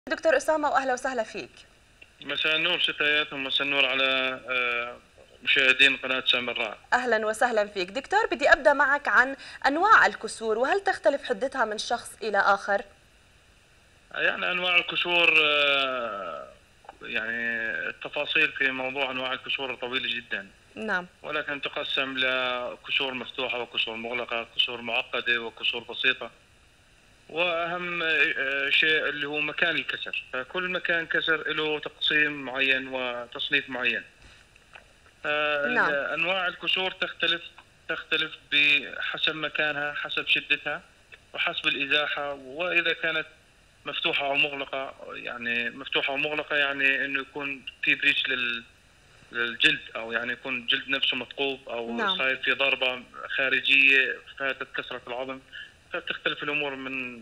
دكتور أسامة وأهلا وسهلا فيك. مساء النور ستايات ومساء النور على مشاهدين قناة سامراء. أهلا وسهلا فيك دكتور، بدي أبدأ معك عن أنواع الكسور وهل تختلف حدتها من شخص إلى آخر؟ يعني أنواع الكسور، يعني التفاصيل في موضوع أنواع الكسور طويلة جدا، نعم. ولكن تقسم لكسور مفتوحة وكسور مغلقة، كسور معقدة وكسور بسيطة. وأهم شيء اللي هو مكان الكسر، فكل مكان كسر له تقسيم معين وتصنيف معين. نعم. أنواع الكسور تختلف بحسب مكانها، حسب شدتها، وحسب الإزاحة. وإذا كانت مفتوحة أو مغلقة، يعني مفتوحة أو مغلقة يعني إنه يكون في بريش للجلد، أو يعني يكون الجلد نفسه مثقوب أو نعم. صاير في ضربة خارجية فاتت كسرة العظم. فتختلف الأمور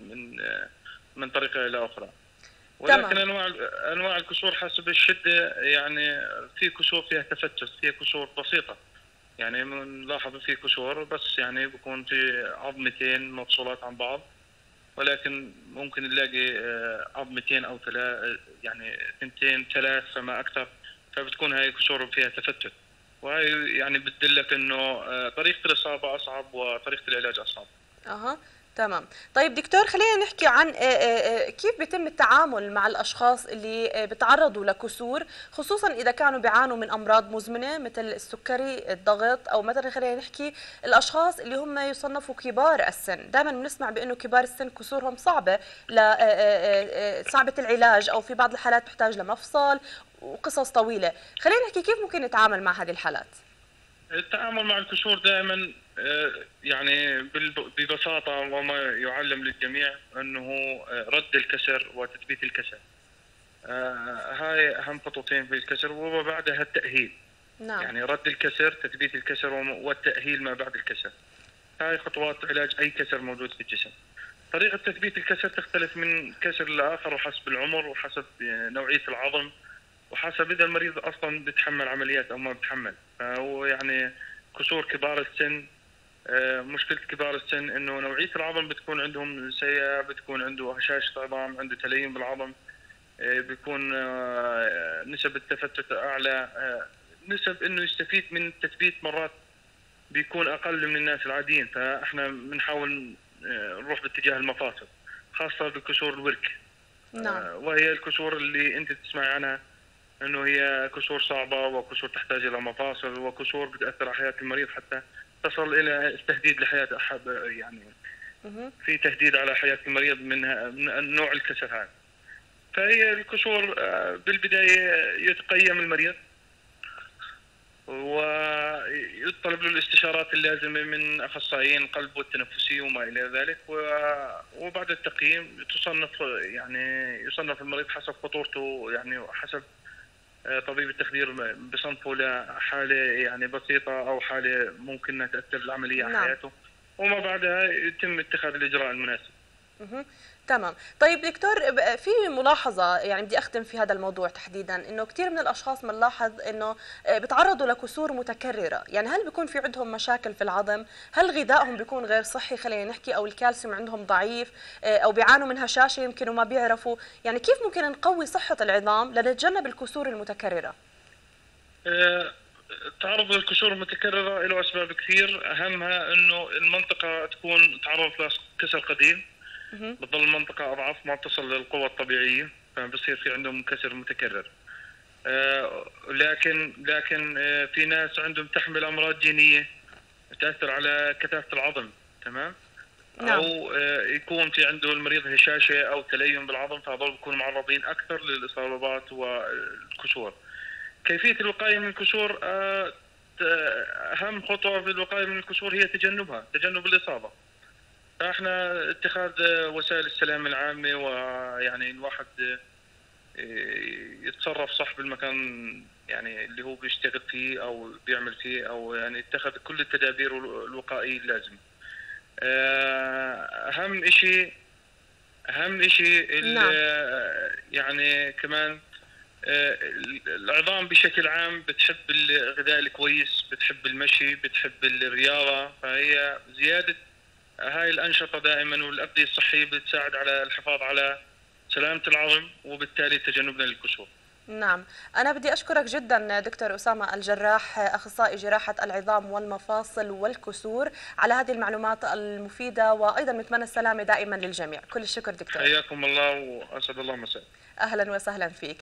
من طريقة إلى أخرى. ولكن تمام. انواع الكسور حسب الشده، يعني في كسور فيها تفتت، في كسور بسيطه، يعني بنلاحظ في كسور بس يعني بكون في عظمتين مفصولات عن بعض، ولكن ممكن نلاقي عظمتين او ثلاث، يعني ثنتين ثلاث فما اكثر. فبتكون هاي كسور فيها تفتت، وهي يعني بتدلك انه طريقه الاصابه اصعب وطريقه العلاج اصعب. أها. تمام. طيب دكتور، خلينا نحكي عن كيف بيتم التعامل مع الأشخاص اللي بتعرضوا لكسور، خصوصا إذا كانوا بيعانوا من أمراض مزمنة مثل السكري، الضغط، أو مثلا خلينا نحكي الأشخاص اللي هم يصنفوا كبار السن. دائما بنسمع بأنه كبار السن كسورهم صعبة صعبة العلاج، أو في بعض الحالات بتحتاج لمفصل وقصص طويلة. خلينا نحكي كيف ممكن نتعامل مع هذه الحالات. التعامل مع الكسور دائما يعني ببساطة، وما يعلم للجميع أنه رد الكسر وتثبيت الكسر. هاي أهم خطوتين في الكسر، وبعدها التأهيل. نعم. يعني رد الكسر، تثبيت الكسر، والتأهيل ما بعد الكسر. هاي خطوات علاج أي كسر موجود في الجسم. طريقة تثبيت الكسر تختلف من كسر لآخر، وحسب العمر، وحسب نوعية العظم، وحسب إذا المريض أصلا بيتحمل عمليات أو ما بيتحمل. فهو يعني كسور كبار السن، مشكلة كبار السن إنه نوعية العظم بتكون عندهم سيئة، بتكون عنده هشاشة عظام، عنده تليين بالعظم، بيكون نسب التفتت أعلى، نسب إنه يستفيد من التثبيت مرات بيكون أقل من الناس العاديين. فإحنا بنحاول نروح باتجاه المفاصل، خاصة بكسور الورك. نعم. وهي الكسور اللي أنت تسمع عنها انه هي كسور صعبه، وكسور تحتاج الى مفاصل، وكسور بتاثر على حياه المريض، حتى تصل الى التهديد لحياه احد، يعني في تهديد على حياه المريض من نوع الكسر هذا. فهي الكسور بالبدايه يتقيم المريض، ويطلب له الاستشارات اللازمه من اخصائيين القلب والتنفسي وما الى ذلك. وبعد التقييم يصنف المريض حسب خطورته، يعني حسب طبيب التخدير بصنفه لحالة يعني بسيطة أو حالة ممكن أنها تأثر العملية على نعم. حياته، وما بعدها يتم اتخاذ الإجراء المناسب. تمام. طيب دكتور، في ملاحظة يعني بدي أختم في هذا الموضوع تحديدا، إنه كثير من الأشخاص بنلاحظ إنه بتعرضوا لكسور متكررة. يعني هل بيكون في عندهم مشاكل في العظم؟ هل غذائهم بيكون غير صحي خلينا نحكي، أو الكالسيوم عندهم ضعيف، أو بيعانوا من هشاشة يمكن وما بيعرفوا؟ يعني كيف ممكن نقوي صحة العظام لنتجنب الكسور المتكررة؟ تعرض للكسور المتكررة له أسباب كثير، أهمها أنه المنطقة تكون تعرض لكسر قديم، بتظل المنطقة أضعف، ما تصل للقوة الطبيعية، فبصير في عندهم كسر متكرر. لكن في ناس عندهم تحمل أمراض جينية تأثر على كثافة العظم، تمام؟ نعم. او يكون في عنده المريض هشاشه او تليم بالعظم، فهذول بيكونوا معرضين اكثر للاصابات والكسور. كيفيه الوقايه من الكسور، اهم خطوه في الوقايه من الكسور هي تجنب الاصابه. فاحنا اتخاذ وسائل السلامه العامه، ويعني الواحد يتصرف صح بالمكان يعني اللي هو بيشتغل فيه او بيعمل فيه، او يعني يتخذ كل التدابير الوقائيه اللازمه. اهم شيء نعم. يعني كمان العظام بشكل عام بتحب الغذاء الكويس، بتحب المشي، بتحب الرياضة. فهي زيادة هاي الأنشطة دائما والأغذية الصحية بتساعد على الحفاظ على سلامة العظم وبالتالي تجنبنا للكسور. نعم، أنا بدي أشكرك جدا دكتور أسامة الجراح، أخصائي جراحة العظام والمفاصل والكسور، على هذه المعلومات المفيدة، وأيضا نتمنى السلامة دائما للجميع. كل الشكر دكتور. حياكم الله وأسعد الله مساء. أهلا وسهلا فيك.